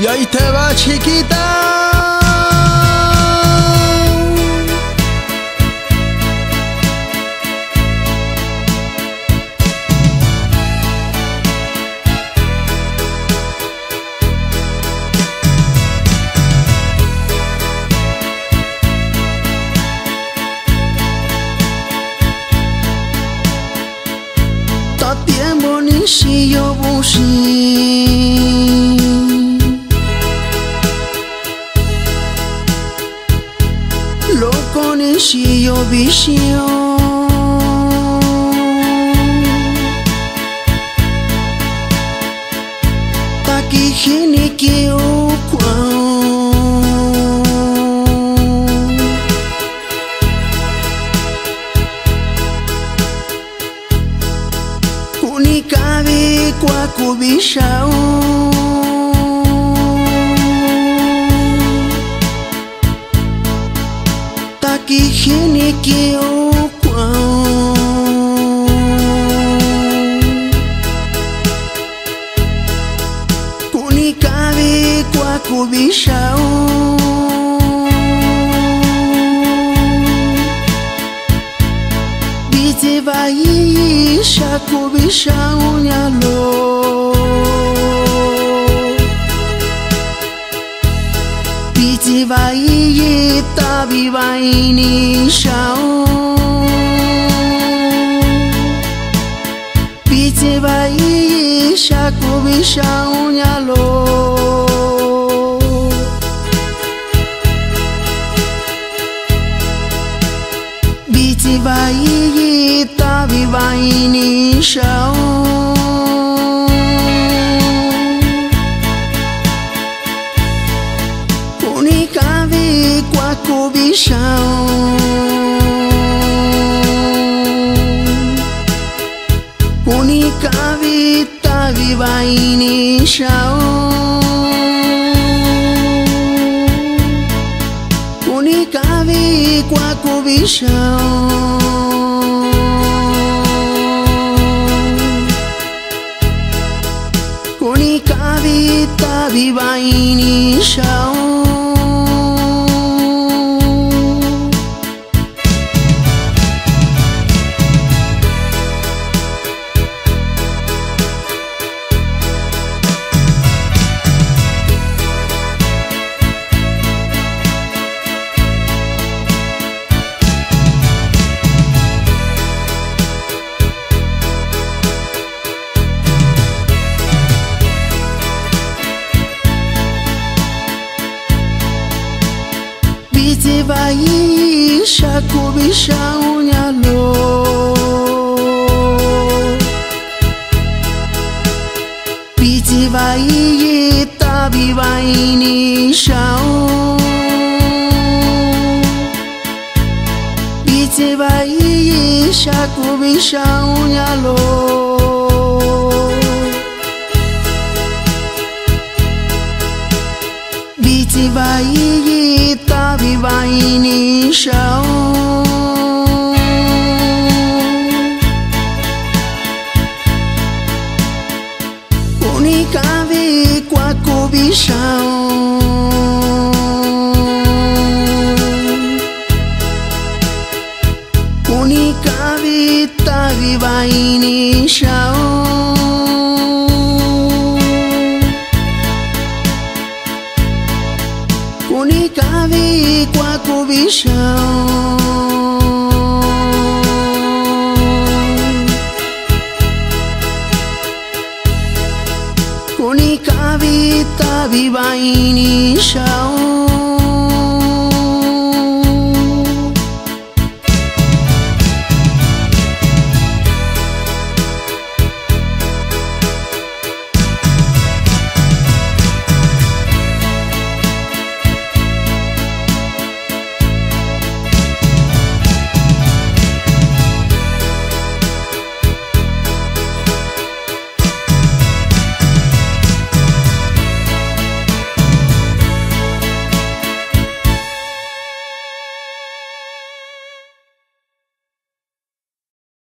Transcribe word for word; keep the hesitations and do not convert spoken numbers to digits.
y ahí te va, chiquita. Tiempo ni si yo busqué loco ni si yo vicio taki geni que o Kunikavi kwa kubishao takihini kio kwao Kunikavi kwa kubishao Biti vai shakubisha unyalo Biti vai tabi vai ni shao Biti vai shakubisha unyalo Biti vai tabi vai ni shao Kunikavi kwa kubishao Kunikavi tabi vai ni shao Kunikavi kwa kubishao Kunikavi tabi vai ni shao Biti vai shakubisha unyalo Biti vai tabi vai ni shao Biti vai shakubisha unyalo Biti vai tabi vai ni shao Kunikavi kwa kubishao Kunikavi tabi vai ni shao Kunikavi kwa kubishao Kunikavi tabi vai ni shao